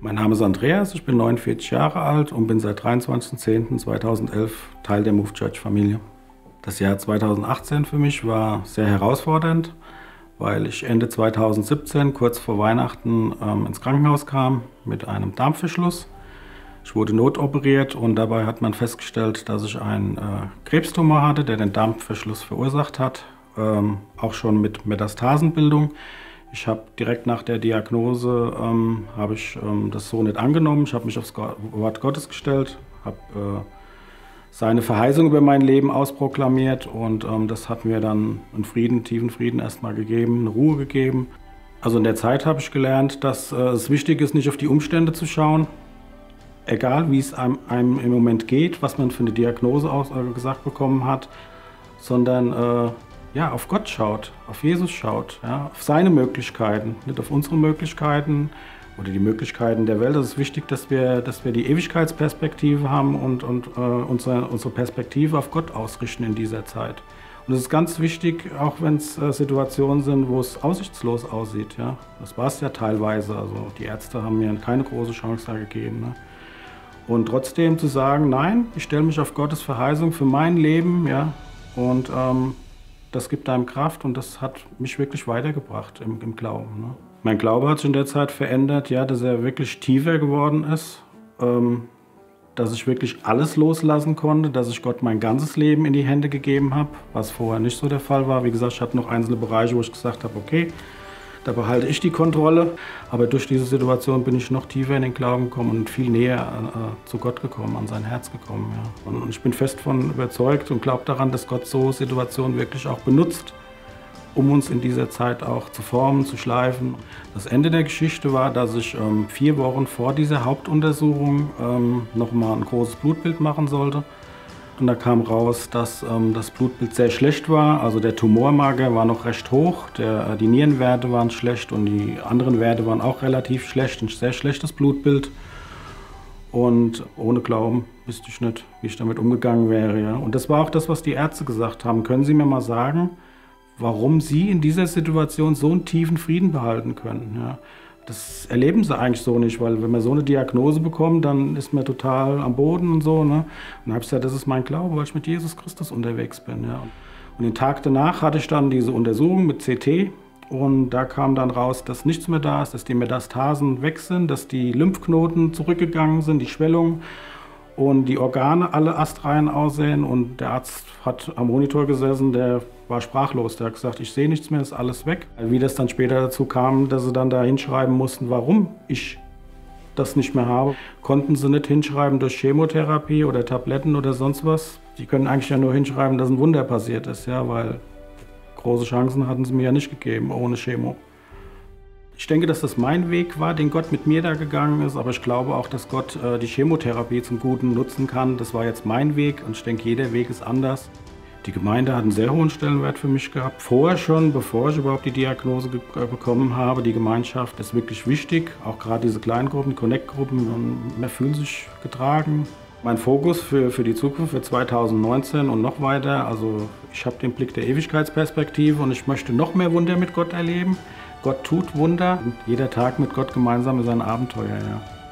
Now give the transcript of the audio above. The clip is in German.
Mein Name ist Andreas, ich bin 49 Jahre alt und bin seit 23.10.2011 Teil der Move Church Familie. Das Jahr 2018 für mich war sehr herausfordernd, weil ich Ende 2017, kurz vor Weihnachten, ins Krankenhaus kam mit einem Darmverschluss. Ich wurde notoperiert und dabei hat man festgestellt, dass ich einen Krebstumor hatte, der den Darmverschluss verursacht hat, auch schon mit Metastasenbildung. Ich habe direkt nach der Diagnose das so nicht angenommen. Ich habe mich aufs Wort Gottes gestellt, habe seine Verheißung über mein Leben ausproklamiert und das hat mir dann einen Frieden, tiefen Frieden erstmal gegeben, eine Ruhe gegeben. Also in der Zeit habe ich gelernt, dass es wichtig ist, nicht auf die Umstände zu schauen, egal wie es einem im Moment geht, was man für eine Diagnose gesagt bekommen hat, sondern auf Gott schaut, auf Jesus schaut, ja, auf seine Möglichkeiten, nicht auf unsere Möglichkeiten oder die Möglichkeiten der Welt. Es ist wichtig, dass wir die Ewigkeitsperspektive haben und unsere Perspektive auf Gott ausrichten in dieser Zeit. Und es ist ganz wichtig, auch wenn es Situationen sind, wo es aussichtslos aussieht. Ja. Das war es ja teilweise. Also die Ärzte haben mir keine große Chance da gegeben. Ne. Und trotzdem zu sagen, nein, ich stelle mich auf Gottes Verheißung für mein Leben, ja, und das gibt einem Kraft und das hat mich wirklich weitergebracht im Glauben. Ne? Mein Glaube hat sich in der Zeit verändert, ja, dass er wirklich tiefer geworden ist, dass ich wirklich alles loslassen konnte, dass ich Gott mein ganzes Leben in die Hände gegeben habe, was vorher nicht so der Fall war. Wie gesagt, ich hatte noch einzelne Bereiche, wo ich gesagt habe, okay, da behalte ich die Kontrolle. Aber durch diese Situation bin ich noch tiefer in den Glauben gekommen und viel näher zu Gott gekommen, an sein Herz gekommen. Ja. Und ich bin fest davon überzeugt und glaube daran, dass Gott so Situationen wirklich auch benutzt, um uns in dieser Zeit auch zu formen, zu schleifen. Das Ende der Geschichte war, dass ich 4 Wochen vor dieser Hauptuntersuchung nochmal ein großes Blutbild machen sollte. Und da kam raus, dass das Blutbild sehr schlecht war. Also der Tumormarker war noch recht hoch, die Nierenwerte waren schlecht und die anderen Werte waren auch relativ schlecht. Ein sehr schlechtes Blutbild. Und ohne Glauben wüsste ich nicht, wie ich damit umgegangen wäre. Ja. Und das war auch das, was die Ärzte gesagt haben. Können Sie mir mal sagen, warum Sie in dieser Situation so einen tiefen Frieden behalten können? Ja. Das erleben sie eigentlich so nicht, weil wenn man so eine Diagnose bekommt, dann ist man total am Boden und so. Ne? Und dann habe ich gesagt, das ist mein Glaube, weil ich mit Jesus Christus unterwegs bin. Ja. Und den Tag danach hatte ich dann diese Untersuchung mit CT und da kam dann raus, dass nichts mehr da ist, dass die Metastasen weg sind, dass die Lymphknoten zurückgegangen sind, die Schwellung und die Organe alle astrein aussehen. Und der Arzt hat am Monitor gesessen, der war sprachlos. Der hat gesagt, ich sehe nichts mehr, ist alles weg. Wie das dann später dazu kam, dass sie dann da hinschreiben mussten, warum ich das nicht mehr habe, konnten sie nicht hinschreiben durch Chemotherapie oder Tabletten oder sonst was. Die können eigentlich ja nur hinschreiben, dass ein Wunder passiert ist, ja, weil große Chancen hatten sie mir ja nicht gegeben ohne Chemo. Ich denke, dass das mein Weg war, den Gott mit mir da gegangen ist, aber ich glaube auch, dass Gott die Chemotherapie zum Guten nutzen kann. Das war jetzt mein Weg und ich denke, jeder Weg ist anders. Die Gemeinde hat einen sehr hohen Stellenwert für mich gehabt. Vorher schon, bevor ich überhaupt die Diagnose bekommen habe, die Gemeinschaft ist wirklich wichtig. Auch gerade diese Kleingruppen, Connect-Gruppen, man fühlt sich getragen. Mein Fokus für die Zukunft, für 2019 und noch weiter, also ich habe den Blick der Ewigkeitsperspektive und ich möchte noch mehr Wunder mit Gott erleben. Gott tut Wunder und jeder Tag mit Gott gemeinsam ist ein Abenteuer. Ja.